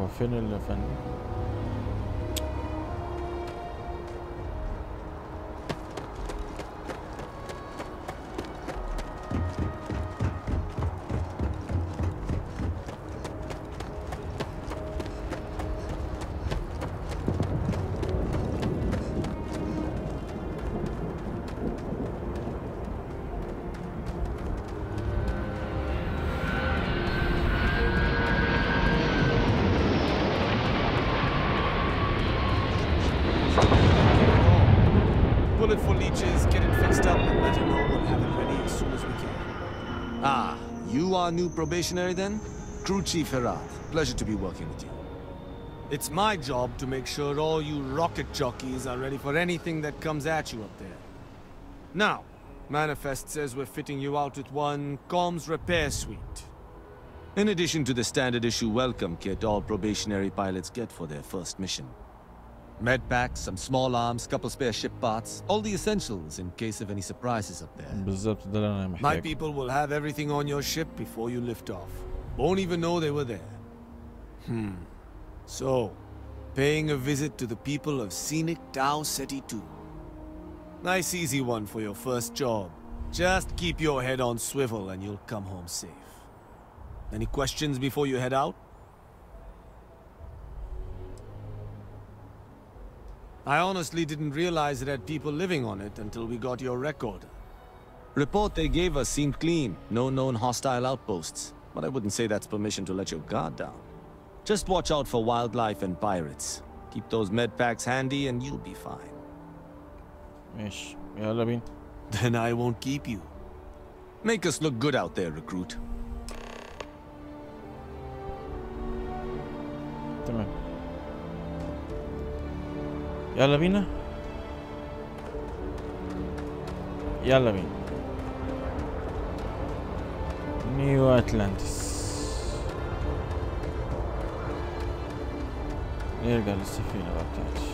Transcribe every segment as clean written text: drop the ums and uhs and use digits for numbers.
فين الفندق؟ Bullet for leeches, get it fixed up, and let him know we'll have it ready as soon as we can. Ah, you are new probationary then? Crew Chief Herat. Pleasure to be working with you. It's my job to make sure all you rocket jockeys are ready for anything that comes at you up there. Now, Manifest says we're fitting you out with one comms repair suite. In addition to the standard issue welcome kit all probationary pilots get for their first mission. Med packs, some small arms, couple spare ship parts, all the essentials in case of any surprises up there. بالظبط ده اللي انا My محتاجه. people will have everything on your ship before you lift off. Won't even know they were there. So, paying a visit to the people of scenic Tau Ceti 2. Nice easy one for your first job. Just keep your head on swivel and you'll come home safe. Any questions before you head out? I honestly didn't realize it had people living on it until we got your record. Report they gave us seemed clean. No known hostile outposts. But I wouldn't say that's permission to let your guard down. Just watch out for wildlife and pirates. Keep those med packs handy and you'll be fine. ماشي يلا بينا. Then I won't keep you. Make us look good out there, recruit. تمام يلا بينا. يلا بينا. نيو اتلانتس. نرجع للسفينة بقى بتاعتي.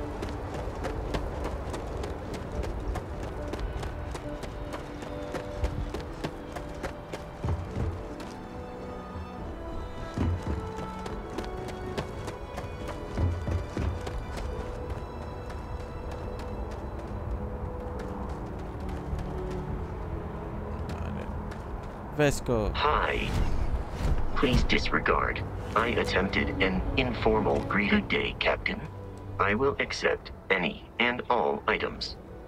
Vesco. Hi. Please disregard. I attempted an informal greet. Good day, Captain. I will accept any and all items.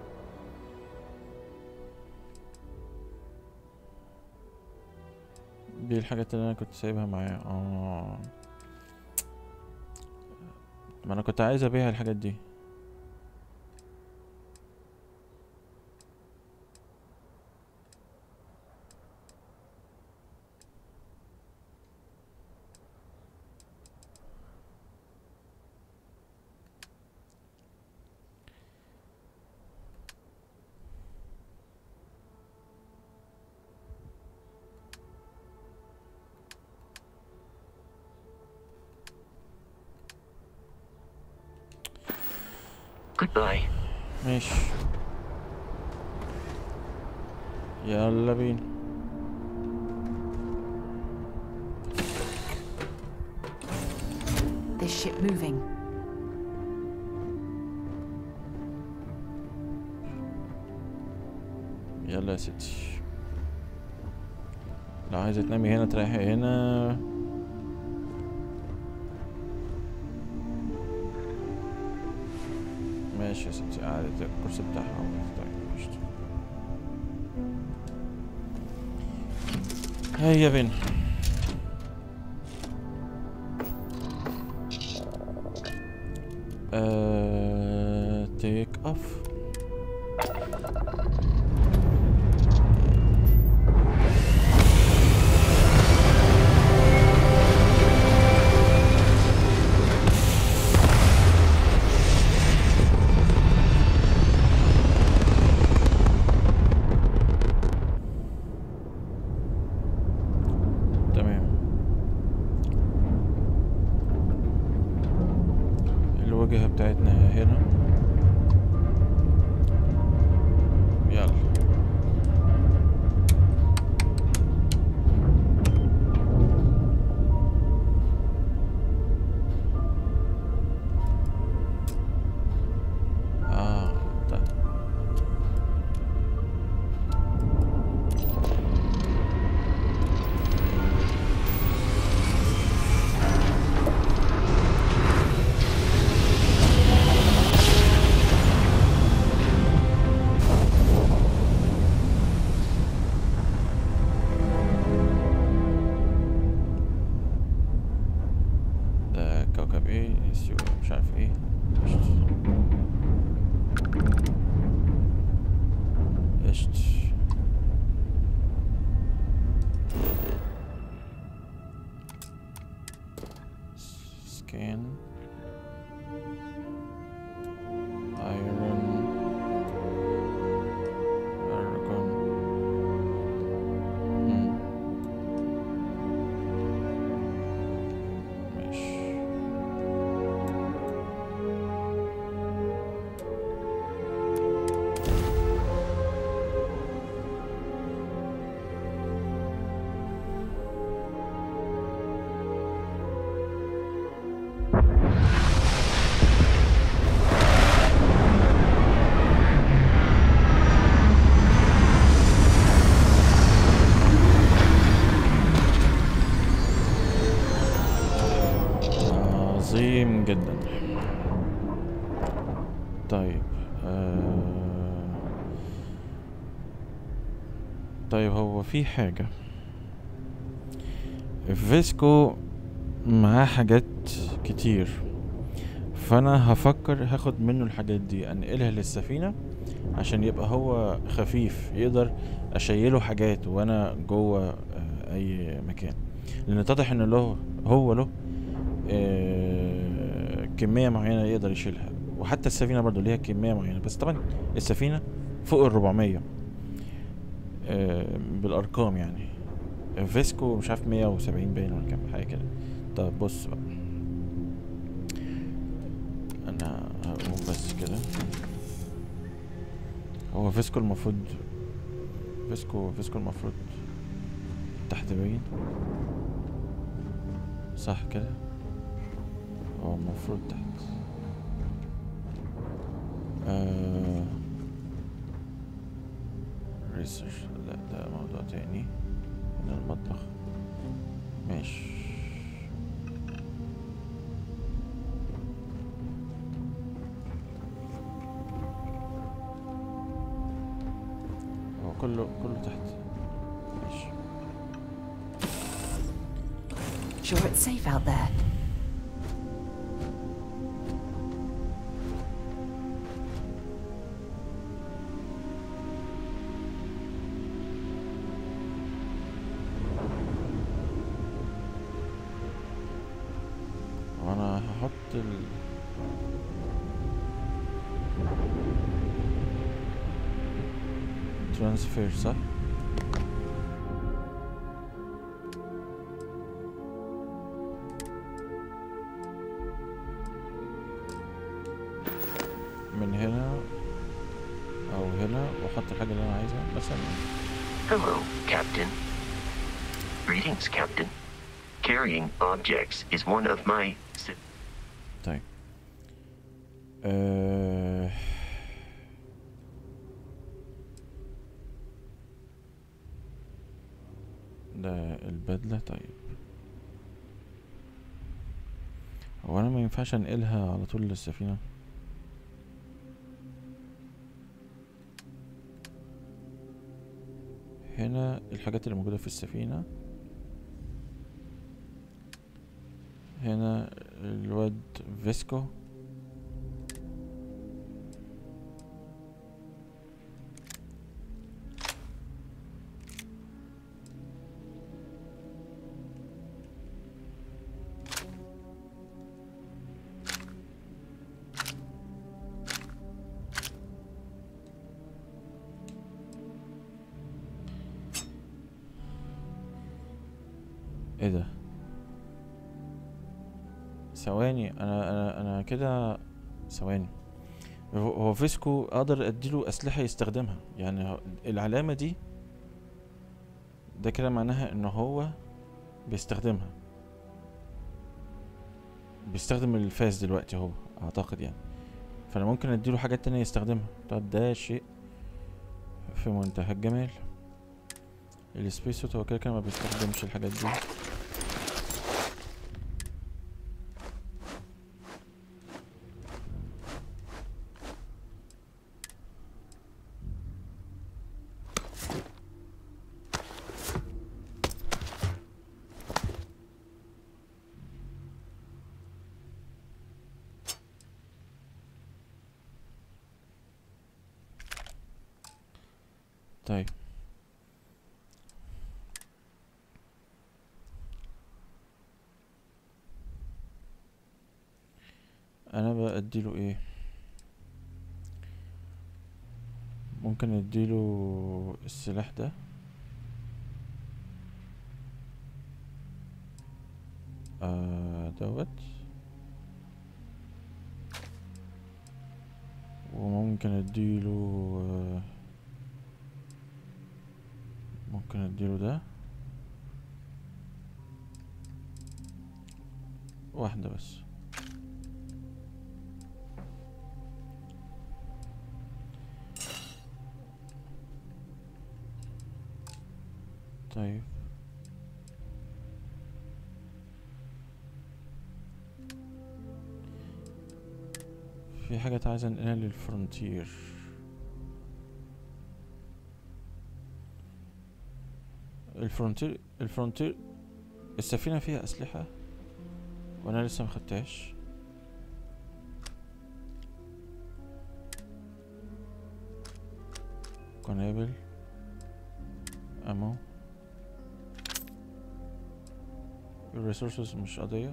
دي الحاجات اللي انا كنت سايبها معايا. ما انا كنت عايز ابيع الحاجات دي. Goodbye. ماشي يلا بينا. This ship moving. يلا يا ستي. لو عايزة تنامي هنا تريحي هنا. ماشي يا ستي. قعدت الكرسي بتاعها. طيب قشطة. هيا بينا. تيك اوف. الواجهة بتاعتنا هنا. مكان ايرون ارجون. ماشي. عظيم جدا. طيب طيب هو في حاجة فيسكو معاه حاجات كتير، فانا هفكر هاخد منه الحاجات دي انقلها للسفينة عشان يبقى هو خفيف، يقدر اشيله حاجات وانا جوه اي مكان، لان اتضح ان له كمية معينة يقدر يشيلها، وحتى السفينة برضو ليها كمية معينة، بس طبعا السفينة فوق 400 بالارقام يعني. فيسكو مش عارف 170 باين ولا كام حاجة كده. طب بص بقى، انا هقوم بس كده. هو فيسكو المفروض المفروض تحت باين، صح كده؟ هو المفروض تحت. ريسيرش، لا ده موضوع تاني. هنا المطبخ، ماشي. هو كله تحت، ماشي. Sure it's safe out there. وانا هحط ترانسفير، صح؟ من هنا او هنا، واحط الحاجة اللي انا عايزها مثلا. Hello, Captain. Greetings, Captain. Carrying objects is one of my... طيب ده البدلة. طيب هو انا ما ينفعش انقلها على طول للسفينة؟ هنا الحاجات اللي موجودة في السفينة، هنا الواد فيسكو، ايه ده؟ ثواني، انا كده ثواني. هو فيسكو اقدر اديله اسلحة يستخدمها يعني؟ العلامة دي ده كده معناها ان هو بيستخدمها، بيستخدم الفاس دلوقتي هو، اعتقد يعني. فانا ممكن اديله حاجات تانية يستخدمها. طب ده شيء في منتهى الجمال. السبيس سوت هو كده ما بيستخدمش الحاجات دي. طيب انا بقى اديله ايه؟ ممكن اديله السلاح ده. دوت. وممكن اديله ممكن اديله ده. واحدة بس. طيب في حاجة عايزة انقلها للفرونتير. الفرونتير السفينة فيها أسلحة وانا لسه مخدتهاش. قنابل، امو، الريسورسز مش قضية.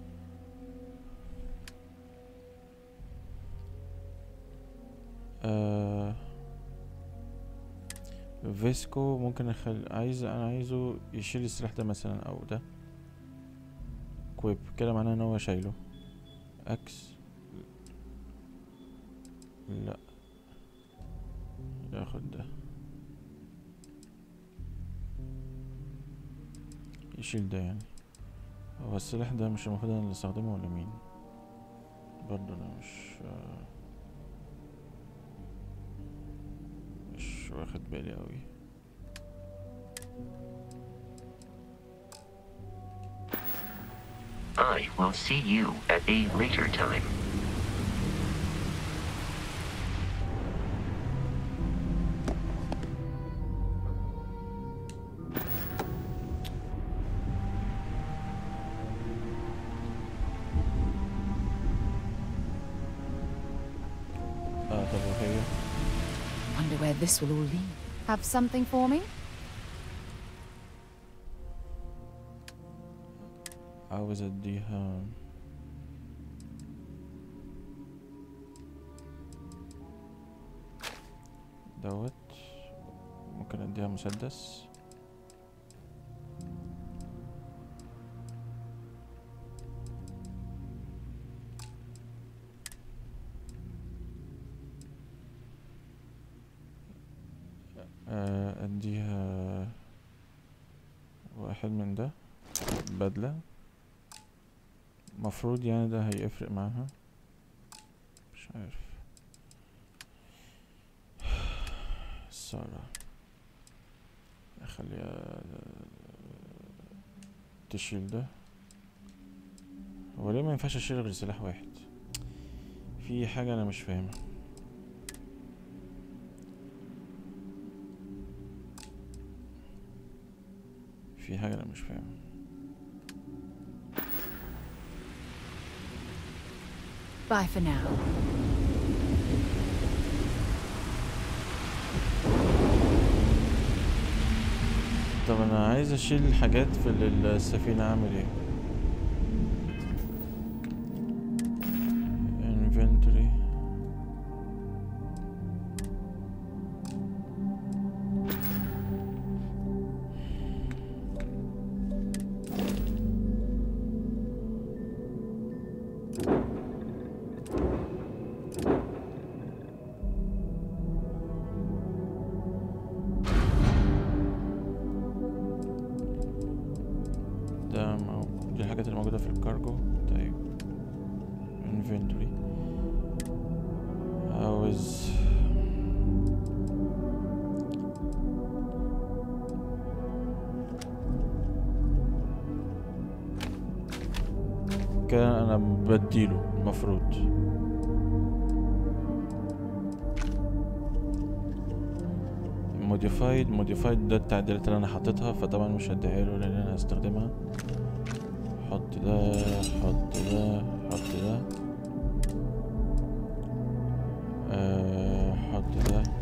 فيسكو ممكن انا عايزه يشيل السلاح ده مثلا او ده. كويب كده معناه ان هو شايله. اكس لا، ياخد ده يشيل ده. يعني هو السلاح ده مش المفروض انا اللي استخدمه ولا مين؟ برضه انا مش واخد بالي اوي. I will see you at a later time. طب وهي Wonder where this will all lead. Have something for me? عاوز اديها دوت. ممكن اديها مسدس. اديها واحد من ده بدلة. مفروض يعني ده هيفرق معاها، مش عارف. سارة اخليها تشيل ده. هو ليه ما ينفعش اشيل غير سلاح واحد؟ في حاجة انا مش فاهمها. في حاجة انا مش فاهمها. Bye for now. طب انا عايز اشيل حاجات في السفينة، اعمل ايه؟ inventory. دي الحاجات الموجودة في الكارجو. طيب inventory. عاوز كده انا بديله المفروض. موديفايد ده التعديلات اللي انا حاططها، فطبعا مش هديها له لان انا هستخدمها. حط ده، حط ده، حط ده، حط ده.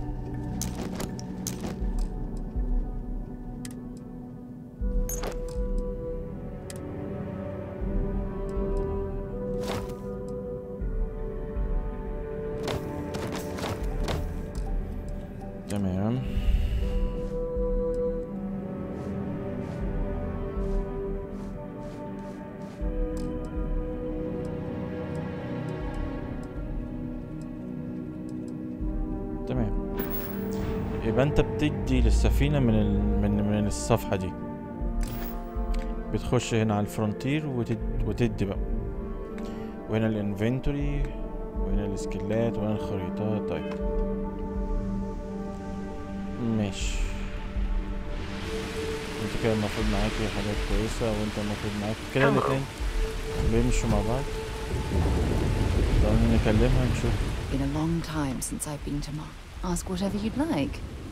يبقى انت بتدي للسفينة من الصفحة دي، بتخش هنا على الفرونتير وتدي بقى، وهنا الانفنتوري، وهنا السكيلات، وهنا الخريطات. طيب ماشي. انت كده المفروض معاكي حاجات كويسة، وانت المفروض معاكي كده، الاتنين بيمشوا مع بعض. طبعا نكلمها نشوف. Been a long time since I've been to Mar. Ask whatever you'd like.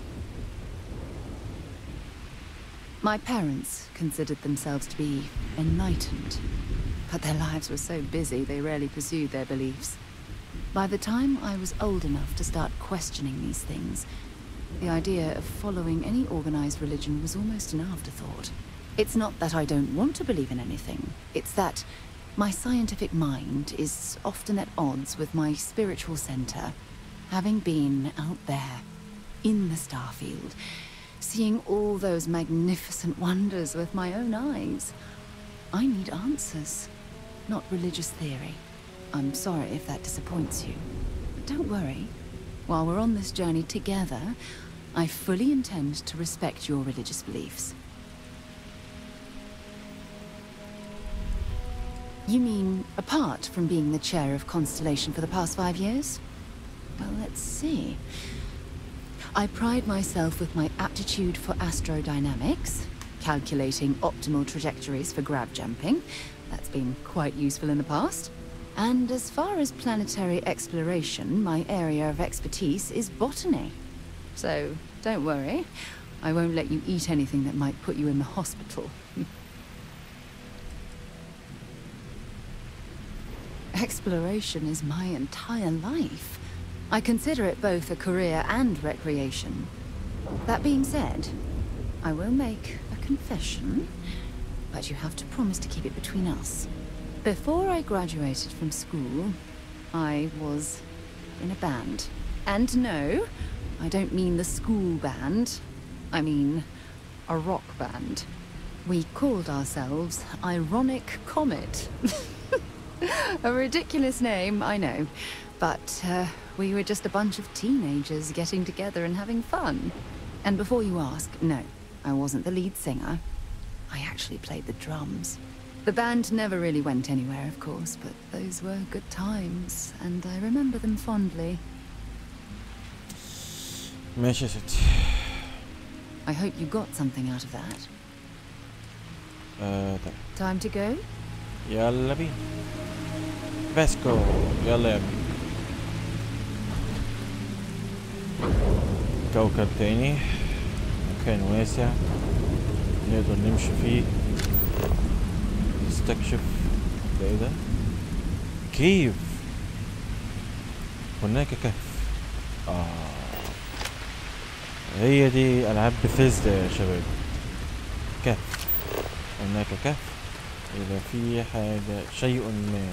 My parents considered themselves to be enlightened, but their lives were so busy they rarely pursued their beliefs. By the time I was old enough to start questioning these things, the idea of following any organized religion was almost an afterthought. It's not that I don't want to believe in anything, it's that my scientific mind is often at odds with my spiritual center. Having been out there, in the starfield, seeing all those magnificent wonders with my own eyes, I need answers, not religious theory. I'm sorry if that disappoints you, but don't worry. While we're on this journey together, I fully intend to respect your religious beliefs. You mean, apart from being the chair of Constellation for the past 5 years? Well, let's see. I pride myself with my aptitude for astrodynamics, calculating optimal trajectories for grab jumping. That's been quite useful in the past. And as far as planetary exploration, my area of expertise is botany. So, don't worry. I won't let you eat anything that might put you in the hospital. Exploration is my entire life. I consider it both a career and recreation. That being said, I will make a confession, but you have to promise to keep it between us. Before I graduated from school, I was in a band. And no, I don't mean the school band. I mean a rock band. We called ourselves Ironic Comet. A ridiculous name, I know. But we were just a bunch of teenagers getting together and having fun. And before you ask, no, I wasn't the lead singer. I actually played the drums. The band never really went anywhere, of course, but those were good times, and I remember them fondly. ماشي يا ستي. I hope you got something out of that. طيب. Time to go? يلا بينا. فاسكو. يلا يا ابني. كوكب تاني، مكان واسع نقدر نمشي فيه، نستكشف. ده ايه ده؟ كيف. هناك كهف. هي دي العاب بثيزدا يا شباب. كهف. هناك كهف. اذا في حاجة شيء ما.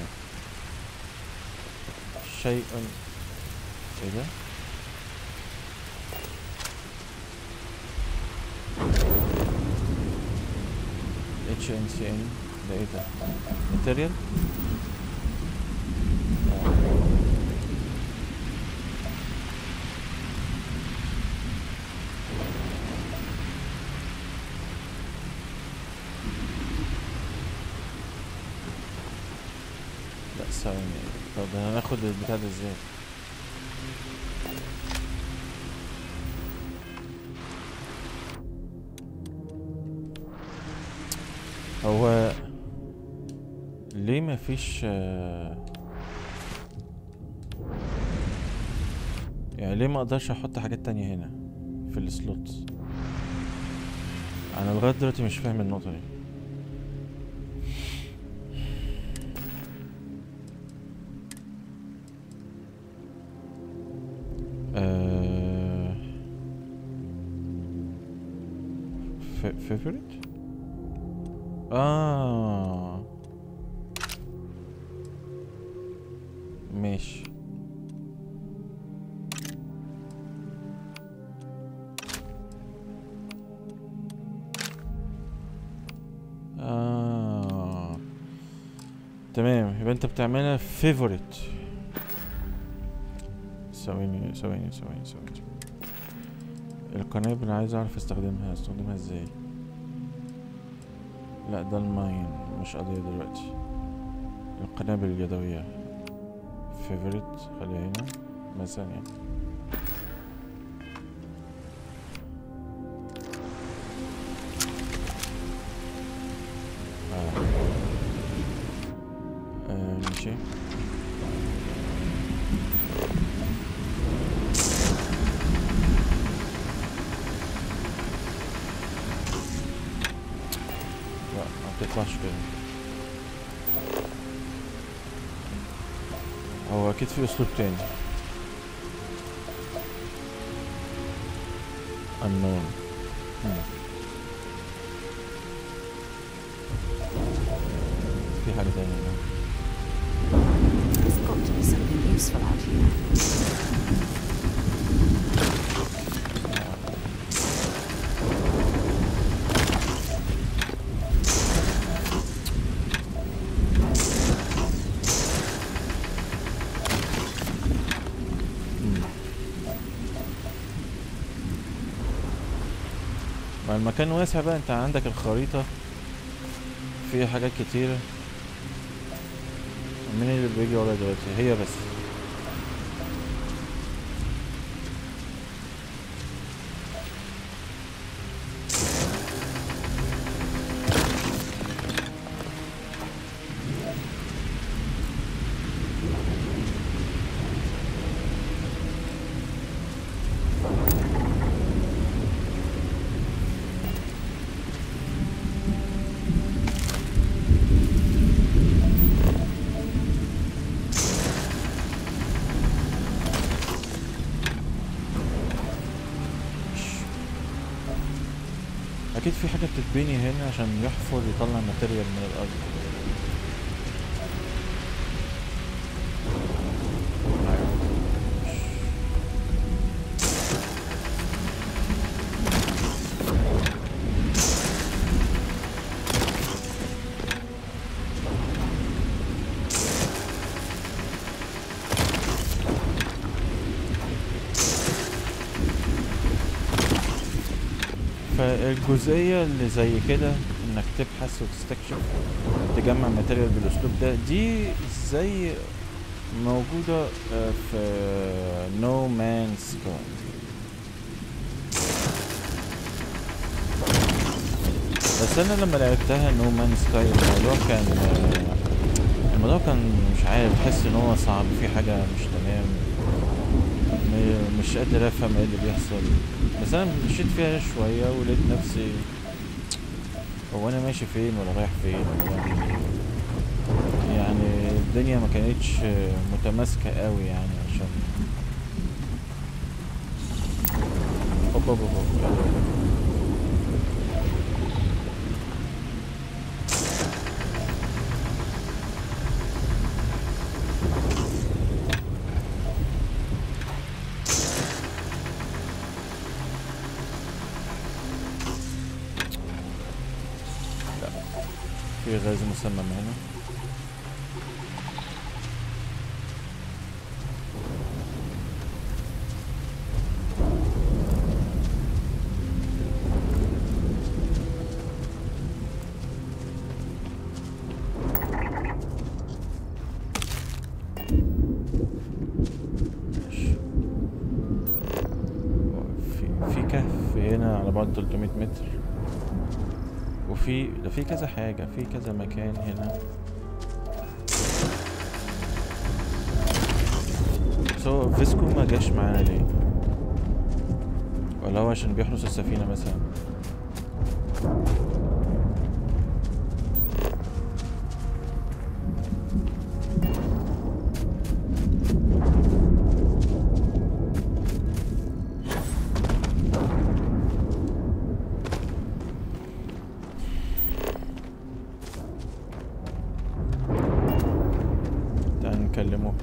شيء. ايه ده؟ HNCN. ده ايه ده؟ ماتيريال. لا ثواني. طب هناخد البتاع ده ازاي؟ هو ليه مفيش يعني ليه ما اقدرش احط حاجات تانية هنا في السلوت؟ انا لغاية دلوقتي مش فاهم النقطة دي. favorite. ماشي. تمام، يبقى انت بتعملها فيفوريت. ثواني. القنابل عايز اعرف استخدمها ازاي. لا ده الماين مش قضية دلوقتي. القنابل اليدوية فيفوريت خليها هنا مثلا يعني. ماشي. لا ما بتطلعش كده. هو اكيد في اسلوب تاني. unknown. في حاجة تانية هنا. There's got to be something useful out here. مع المكان واسع بقى، انت عندك الخريطة فيها حاجات كتيرة. مين اللي بيجي ورا دلوقتي؟ هي بس. اكيد في حاجة بتتبني هنا عشان يحفر يطلع ماتيريال من الارض. فالجزئية اللي زي كده انك تبحث وتستكشف تجمع ماتيريال بالاسلوب ده، دي زي موجودة في نو مان سكاي. بس انا لما لعبتها نو مان سكاي الموضوع كان مش عارف، بحس ان هو صعب، في حاجة مش تمام، مش قادر افهم ايه اللي بيحصل. بس انا مشيت فيها شوية ولقيت نفسي هو انا ماشي فين ولا رايح فين ولا بعمل ايه. يعني الدنيا ما كانتش متماسكة قوي يعني عشان في غاز مسمم هنا. في كهف هنا على بعد 300 متر، في كذا حاجة، في كذا مكان هنا. سو فيسكو ما جاش معانا ليه؟ ولا هو عشان بيحرس السفينة مثلا؟ نكلمه.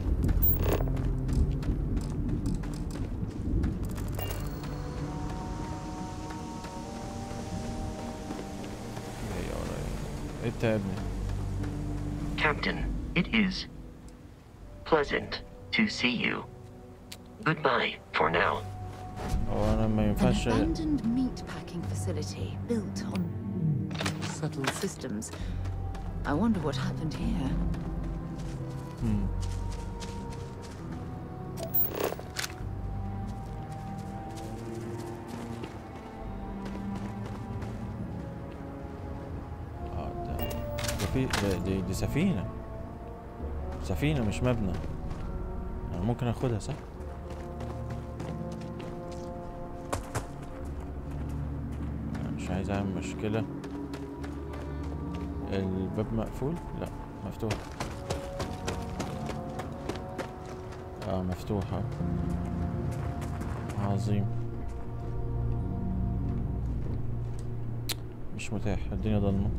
Captain, it is pleasant to see you. Goodbye for now. هو انا ما An ينفعش. abandoned meat packing facility built on subtle systems. I wonder what happened here. مم. دي سفينة. سفينة مش مبنى. أنا ممكن أخدها صح؟ أنا مش عايز أعمل مشكلة. الباب مقفول؟ لا مفتوح. مفتوحة. عظيم. مش متاح، الدنيا ضلمة.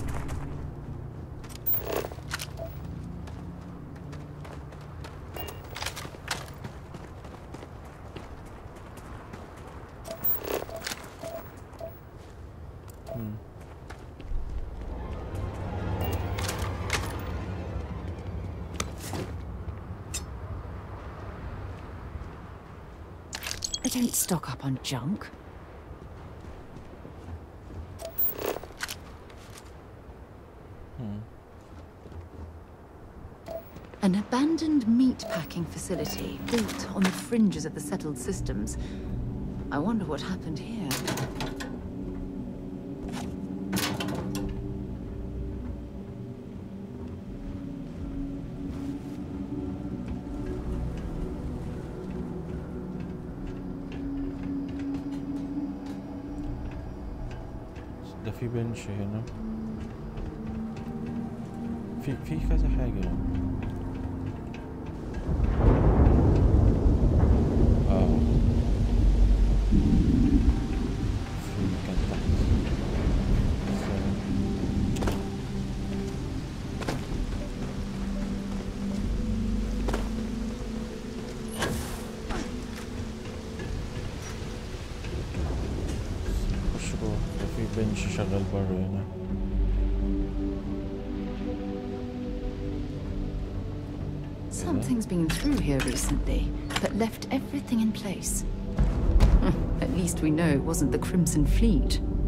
I don't stock up on junk. An abandoned meat packing facility built on the fringes of the settled systems. I wonder what happened here. ده في بنش هنا. في كذا حاجة. في مكان تحت. خش جوه. ده في بنش شغال بره هنا. Something's been through here recently, but left everything in place. At least we know it wasn't the Crimson Fleet.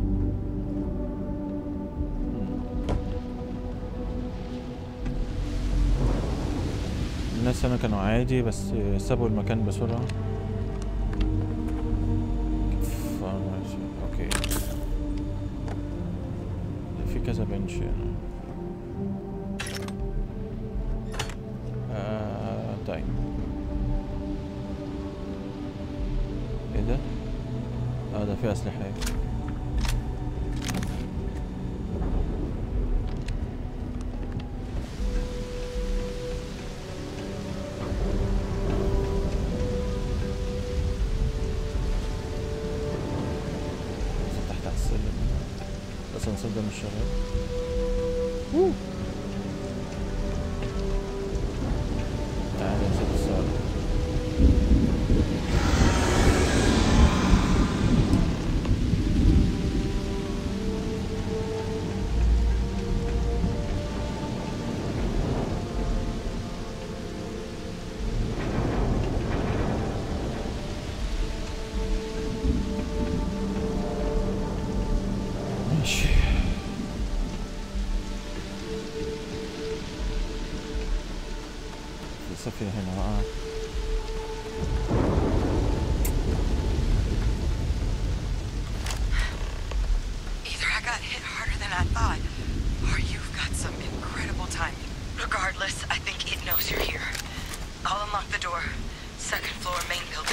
الناس هنا كانوا عادي بس سابوا المكان بسرعة. اوكي. في كذا بنش هنا. طيب. ايه ده؟ ده في أسلحة. تحت على السلم. الأسانسير ده مش شغال. تعالى يا ست السؤال. ماشي. في هنا Either I got hit harder than I thought, or you've got some incredible timing. Regardless, I think it knows you're here. I'll unlock the door. Second floor, main building.